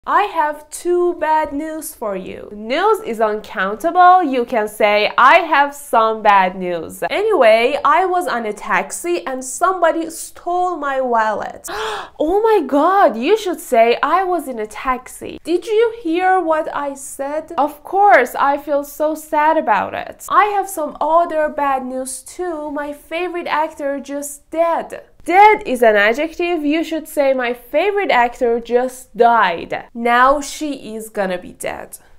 I have two bad news for you. News is uncountable. You can say, I have some bad news. Anyway, I was on a taxi and somebody stole my wallet. Oh my god, you should say, I was in a taxi. Did you hear what I said? Of course, I feel so sad about it. I have some other bad news too. My favorite actor just dead. Dead is an adjective. You should say my favorite actor just died. Now she is gonna be dead.